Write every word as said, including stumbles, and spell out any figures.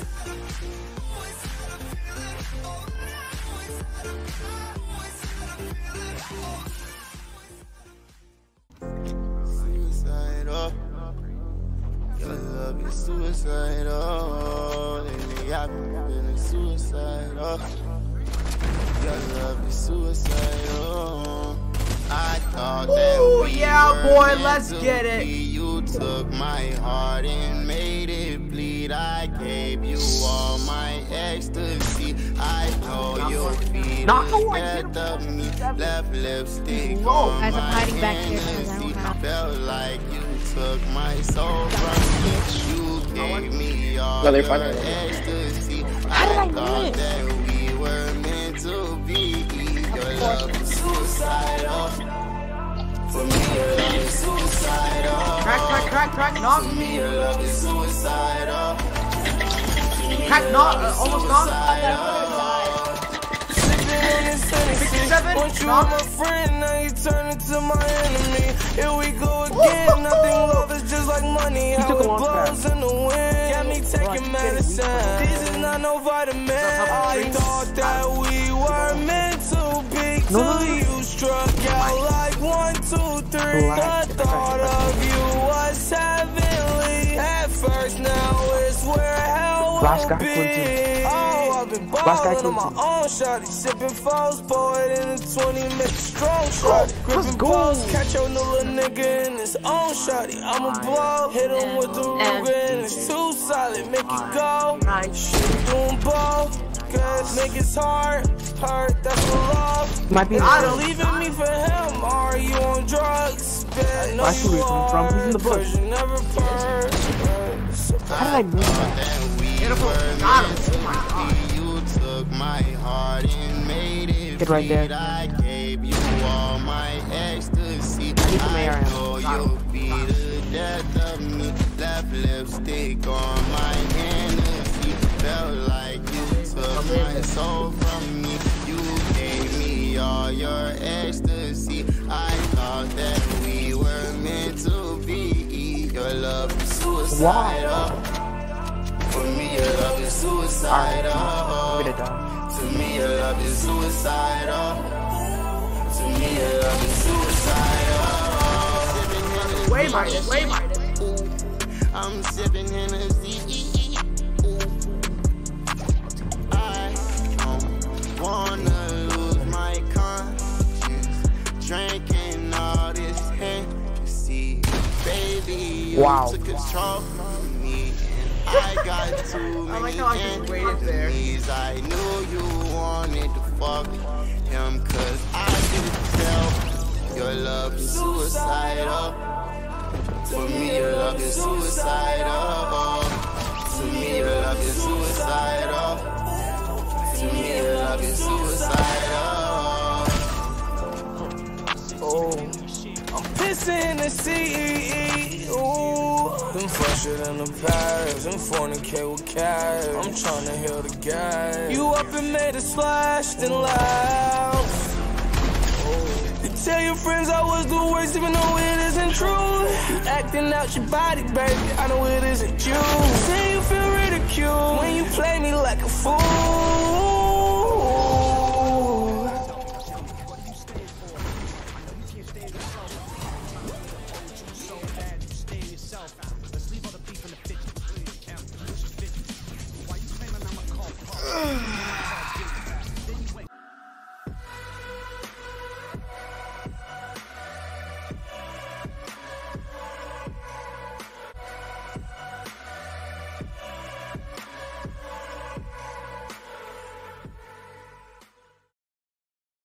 Suicidal. Your love is suicidal. Lately I've been feeling suicidal. Your love is suicidal. I thought that Ooh, we yeah, were boy, meant let's to get it. be. You took my heart and made it bleed. I gave you all my ecstasy. I know you'll feel the death of me. Left lipstick on Guys, I'm my hiding back here because I Hennessy. don't have. Felt like you took my soul from me. You gave me all No, they're your fine. ecstasy. How did I I thought miss? that we were meant to be. Your love is suicidal. For me, your love is suicidal. Crack, crack, crack, crack, knock. For me, your love is suicidal. Crack, knock, uh, almost knock. sixty-seven, Once you knock. were my friend, now you turn into my enemy. Here we go again. Nothing love is just like money. How it blows in the wind. Got me taking medicine. This is not no vitamin. I thought that we were meant to be till you struck out like one, two, three. The thought of you was heavenly at first. Now it's where hell will be. Oh, I've been balling on my own shot. Sipping foes, pour it in a twenty, make a strong shot. Gripping balls, catch your new little nigga in his own shotty. I'ma blow, hit him with the Ruger and it's too solid, make it go. Shit doing both, cause niggas hard, hurt, that's for love. Might be Either leaving me for him or are you on drugs? Bet no you are, cause you never purge. How did I miss that? Beautiful. Got him. Oh my god. You took my heart and made it Get right there. bleed. I gave you all my ecstasy. some A R M. I know you'll be the death of me. Left lipstick on my Hennessy. Felt like you took my soul from me. You gave me all your ecstasy. I thought that we were meant to be. Your love is suicidal. For me, your love is suicidal. To me, your love is suicidal. To me, your love is suicidal. Way minus, way minus. I'm sipping Hennessy. I don't wanna lose my conscience. Drinking all this Hennessy. Baby, you Wow. took control from me. I got too I like many how I just waited there. enemies. I knew you wanted to fuck him, cause I could tell your love is suicidal. For me, your love is suicidal. To me, your love is suicidal. To me, your love is suicidal. Oh, I'm pissing in the sea. Ooh, them fresher than the Paris. Them fornicate with cash. I'm trying to heal the gas. You up and made a splash, then loud. You tell your friends I was the worst, even though it isn't true. You acting out your body, baby. I know it isn't you. Say you feel ridiculed when you play me like a fool.